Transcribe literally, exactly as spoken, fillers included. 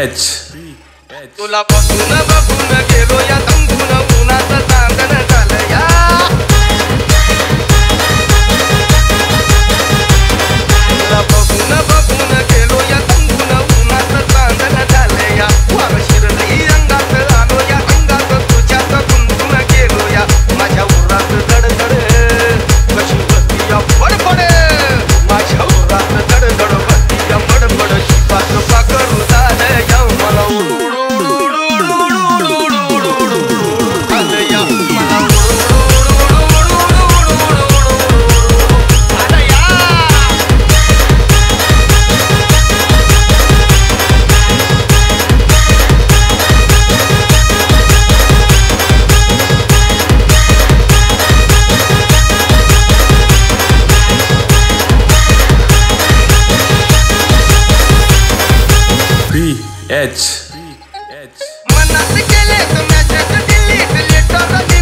H तुला बघून बघून गेलो या तंबून उन्हाचं चांदण झालं या तुला बघून बघून गेलो या तंबून उन्हाचं चांदण झालं या वार शिरली अंगात आलो या अंगात तुझ्यात गुंतून गेलो या माझ्या उरात धडधड कशी बसती या बडबड माझ्या उरात धडधड बसती या बडबड शिपाच पाकरू झालं या मला एच मनात केले तर मॅसेज डिलीट लेटर